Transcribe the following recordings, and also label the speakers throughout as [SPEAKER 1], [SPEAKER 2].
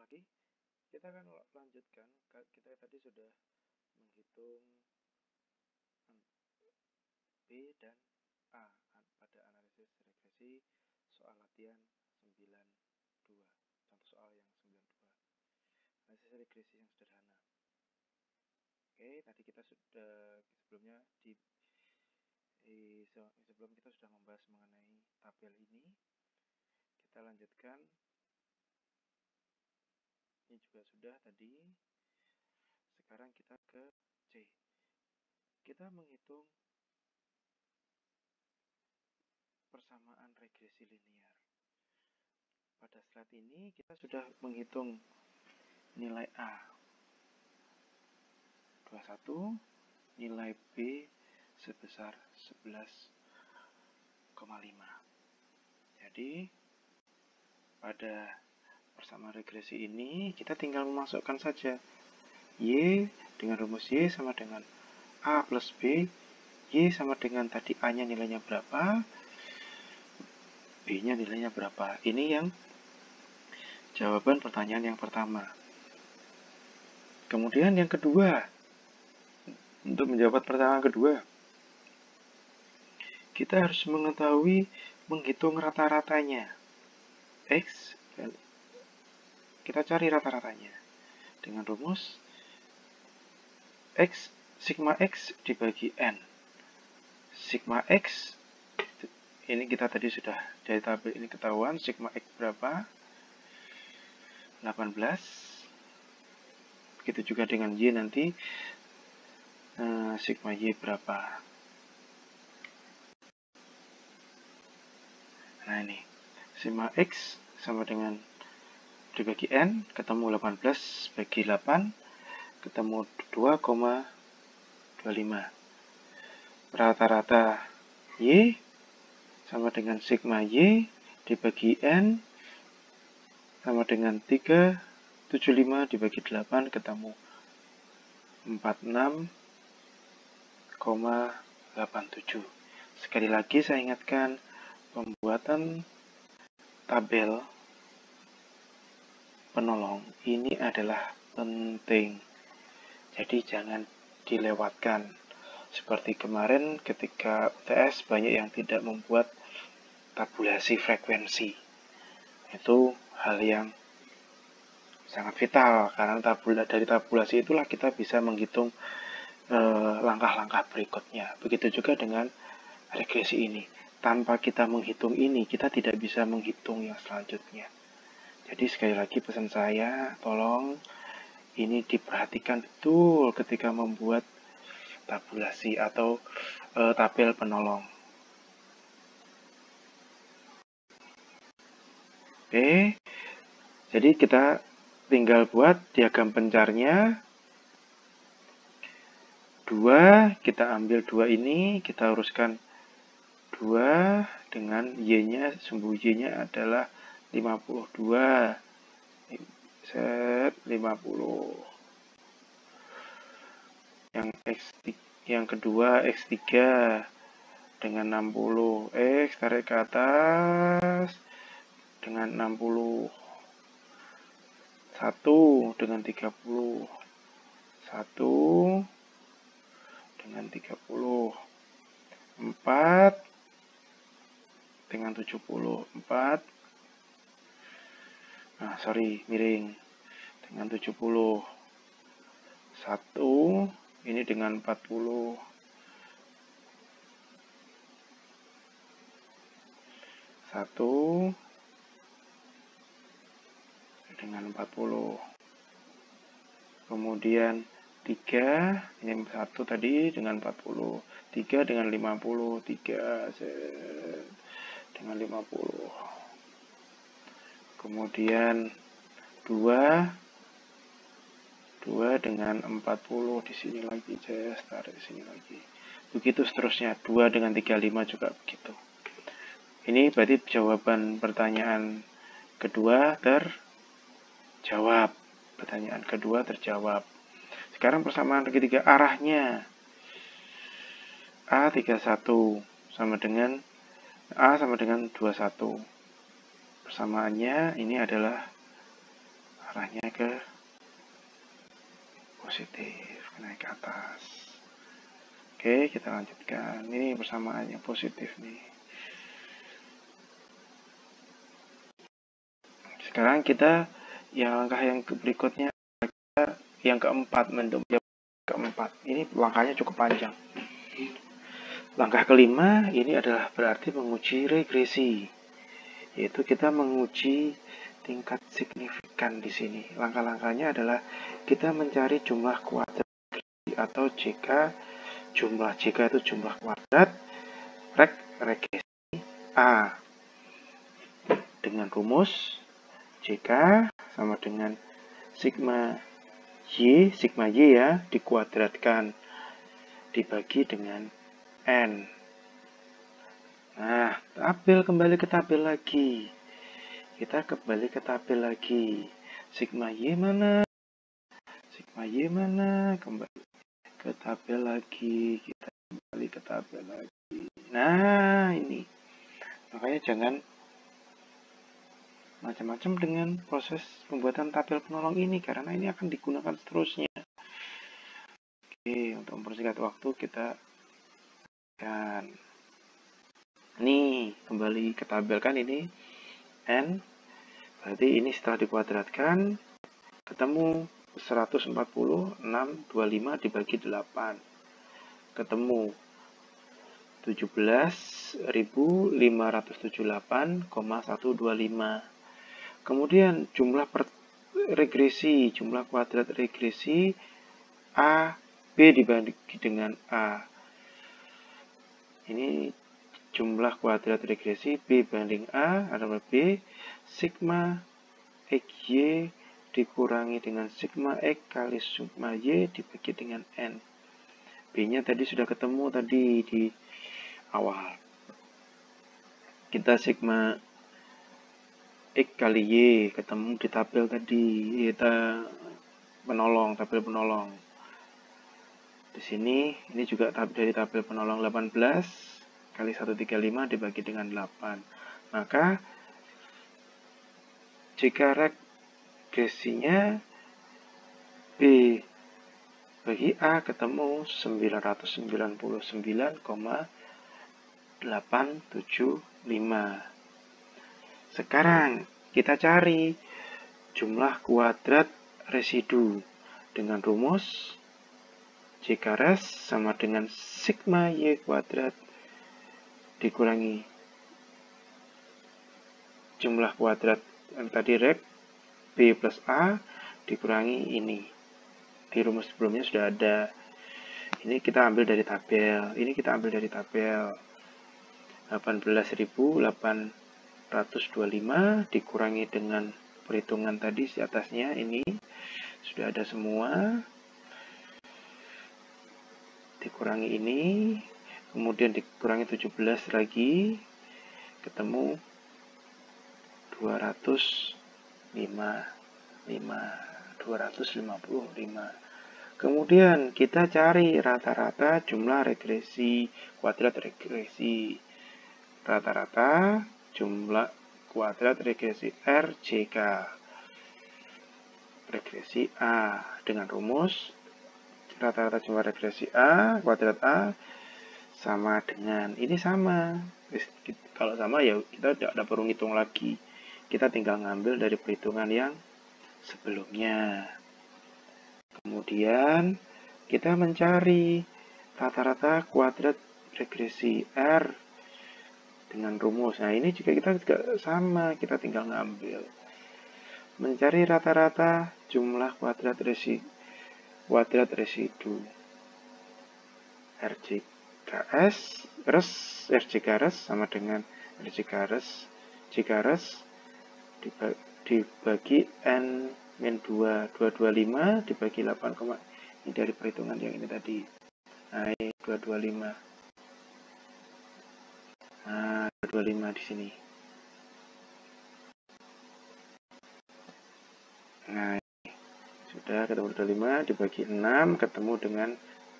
[SPEAKER 1] lagi. Kita akan lanjutkan. Kita tadi sudah menghitung B dan A pada analisis regresi soal latihan 92. Contoh soal yang 92. Analisis regresi yang sederhana. Oke, tadi kita sudah sebelum kita sudah membahas mengenai tabel ini. Kita lanjutkan. Ini juga sudah tadi. Sekarang kita ke C. Kita menghitung persamaan regresi linear. Pada slide ini kita sudah menghitung nilai A 21, nilai B sebesar 11,5. Jadi pada persamaan regresi ini kita tinggal memasukkan saja Y dengan rumus Y sama dengan A plus B. Y sama dengan tadi A-nya nilainya berapa, B-nya nilainya berapa. Ini yang jawaban pertanyaan yang pertama. Kemudian yang kedua, untuk menjawab pertanyaan kedua, kita harus menghitung rata-ratanya. X, kita cari rata-ratanya dengan rumus X, sigma X dibagi N. Sigma X, ini kita tadi sudah dari tabel ini ketahuan, sigma X berapa? 18. Begitu juga dengan Y nanti, sigma Y berapa? Nah ini, sigma X sama dengan dibagi N, ketemu 18 bagi 8, ketemu 2,25. Rata-rata Y sama dengan sigma Y dibagi N sama dengan 375 dibagi 8, ketemu 46,87. Sekali lagi saya ingatkan, pembuatan tabel penolong ini adalah penting. Jadi jangan dilewatkan. Seperti kemarin ketika UTS banyak yang tidak membuat tabulasi frekuensi. Itu hal yang sangat vital karena dari tabulasi itulah kita bisa menghitung langkah-langkah berikutnya. Begitu juga dengan regresi ini. Tanpa kita menghitung ini, kita tidak bisa menghitung yang selanjutnya. Jadi sekali lagi pesan saya, tolong ini diperhatikan betul ketika membuat tabulasi atau tabel penolong. Oke, jadi kita tinggal buat diagram pencarnya. 2, kita ambil 2 ini, kita uruskan 2 dengan Y-nya, sumbu Y-nya adalah 52. Set 50. Yang kedua X3 dengan 60. X tarik ke atas dengan 60. 1 dengan 30. 1 dengan 30. 4 dengan 70. 4. Nah, sorry, miring. Dengan 70. 1 ini dengan 40. 1 dengan 40. Kemudian 3, ini 1 tadi dengan 40. 3 dengan 50. 3 dengan 50. Kemudian 2 dengan 40 di sini lagi, saya tarik di sini lagi. Begitu seterusnya, 2 dengan 35 juga begitu. Ini berarti jawaban pertanyaan kedua terjawab. Pertanyaan kedua terjawab. Sekarang persamaan ketiga, arahnya. A31 sama dengan A sama dengan 21. Persamaannya ini adalah arahnya ke positif, naik ke atas. Oke, kita lanjutkan. Ini persamaannya positif nih. Sekarang kita langkah yang berikutnya, yang keempat, mencoba keempat. Ini langkahnya cukup panjang. Langkah kelima ini adalah berarti menguji regresi, yaitu kita menguji tingkat signifikan di sini. Langkah-langkahnya adalah kita mencari jumlah kuadrat atau JK. Jumlah JK itu jumlah kuadrat regresi A dengan rumus JK sama dengan sigma Y ya, dikuadratkan dibagi dengan N. Nah, kembali ke tabel lagi. Kita kembali ke tabel lagi. Sigma Y mana? Sigma Y mana? Kembali ke tabel lagi. Kita kembali ke tabel lagi. Nah, ini. Makanya jangan macam-macam dengan proses pembuatan tabel penolong ini, karena ini akan digunakan seterusnya. Oke, untuk mempersingkat waktu kita nih kembali ke tabel kan ini N, berarti ini setelah dikuadratkan ketemu 140.625 dibagi 8, ketemu 17.578,125. Kemudian jumlah regresi, jumlah kuadrat regresi A, B dibagi dengan A. Ini jumlah kuadrat regresi B banding A adalah B, sigma XY dikurangi dengan sigma X kali sigma Y dibagi dengan N. B-nya tadi sudah ketemu tadi di awal. Kita sigma X kali Y ketemu di tabel tadi, kita tabel penolong. Di sini ini juga dari tabel penolong 18 kali 135 dibagi dengan 8. Maka jika regresinya B bagi A ketemu 999,875. Sekarang kita cari jumlah kuadrat residu dengan rumus JK res sama dengan sigma Y kuadrat dikurangi jumlah kuadrat yang tadi rek B plus A dikurangi ini. Di rumus sebelumnya sudah ada. Ini kita ambil dari tabel. 18.825 dikurangi dengan perhitungan tadi di atasnya, ini sudah ada semua. Dikurangi ini, kemudian dikurangi 17 lagi, ketemu 255. Kemudian kita cari rata-rata jumlah regresi, kuadrat regresi. Rata-rata jumlah kuadrat regresi RJK. Regresi A dengan rumus rata-rata jumlah regresi A, kuadrat A sama dengan ini sama. Kalau sama ya kita tidak perlu ngitung lagi. Kita tinggal ngambil dari perhitungan yang sebelumnya. Kemudian kita mencari rata-rata kuadrat regresi R dengan rumus. Nah, ini juga kita sama, kita tinggal ngambil. Mencari rata-rata jumlah kuadrat residu RJK res sama dengan RJK res dibagi N-2, 225 dibagi 8, ini dari perhitungan yang ini tadi. Nah, ini 225. Nah, 225 di sini. Nah, ini sudah ketemu 225 dibagi 6 ketemu dengan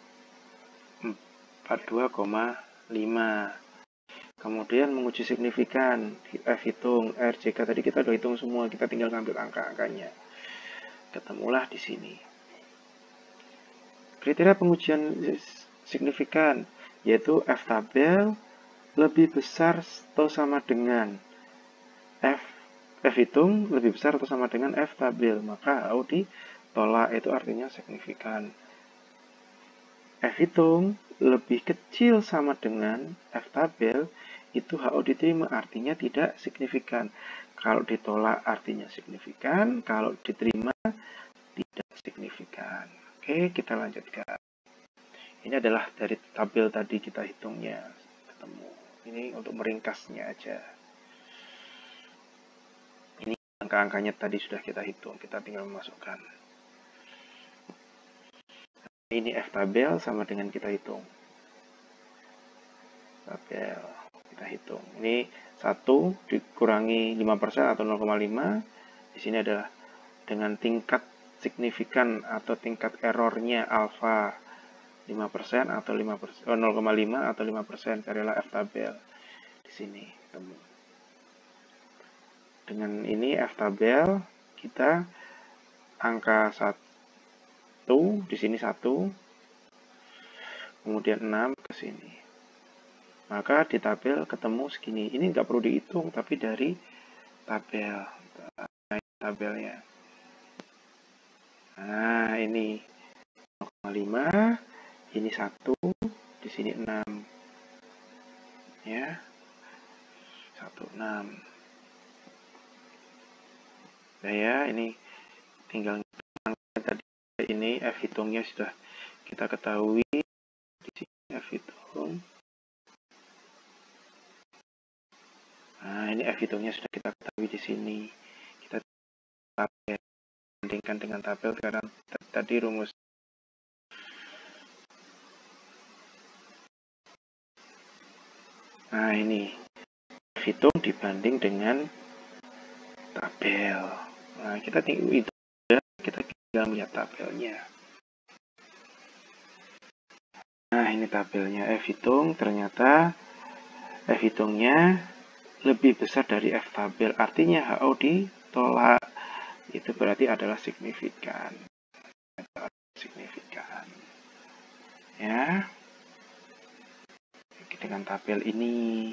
[SPEAKER 1] 42,5. Kemudian menguji signifikan, F hitung, RJK tadi kita udah hitung semua, kita tinggal ngambil angka-angkanya. ketemulah di sini. Kriteria pengujian signifikan yaitu F tabel lebih besar atau sama dengan F hitung lebih besar atau sama dengan F tabel, maka HO ditolak, itu artinya signifikan. F hitung lebih kecil sama dengan F tabel, itu HO diterima, artinya tidak signifikan. Kalau ditolak artinya signifikan, kalau diterima tidak signifikan. Oke, kita lanjutkan. Ini adalah dari tabel tadi kita hitungnya ketemu. Ini untuk meringkasnya aja. Ini angka-angkanya tadi sudah kita hitung, kita tinggal memasukkan. Ini F tabel sama dengan kita hitung. Tabel kita hitung. Ini 1 dikurangi 5% atau 0,5. Di sini adalah dengan tingkat signifikan atau tingkat errornya alfa 5% atau 5%, 0,5 atau 5%, carilah F tabel di sini. Dengan ini F tabel kita angka 1 di sini 1, kemudian 6 ke sini. Maka di tabel ketemu segini. Ini nggak perlu dihitung tapi dari tabel. Tabelnya. Nah, ini 0,5, ini 1, di sini 6. Ya. 1, 6. Nah ya, ini tinggal tadi ini F hitungnya sudah kita ketahui. Di sini F hitung. Nah, ini F hitungnya sudah kita ketahui di sini. Kita tabel bandingkan dengan tabel sekarang tadi rumus. Nah, ini F hitung dibanding dengan tabel. Nah, kita tinggal melihat tabelnya. Nah, ini tabelnya F hitung, ternyata F hitungnya lebih besar dari F tabel, artinya HO ditolak. Itu berarti adalah signifikan. Ya. Dengan tabel ini.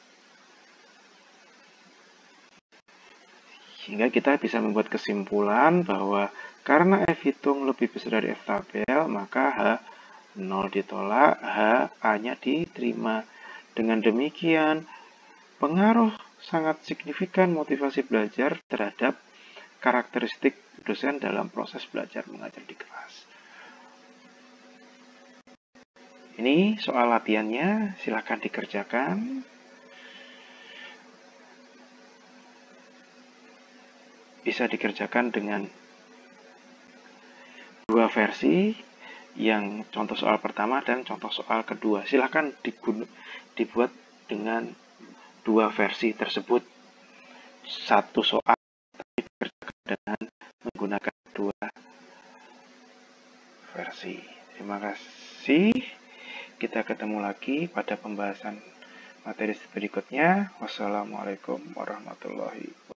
[SPEAKER 1] Sehingga kita bisa membuat kesimpulan bahwa karena F hitung lebih besar dari F tabel, maka H 0 ditolak, H A-nya diterima. Dengan demikian, pengaruh sangat signifikan motivasi belajar terhadap karakteristik dosen dalam proses belajar mengajar di kelas. Ini soal latihannya, silakan dikerjakan. Bisa dikerjakan dengan dua versi, yang contoh soal pertama dan contoh soal kedua. Silakan dibuat dengan dua versi tersebut. Satu soal tapi dikerjakan dengan menggunakan dua versi. Terima kasih. Kita ketemu lagi pada pembahasan materi berikutnya. Wassalamualaikum warahmatullahi wabarakatuh.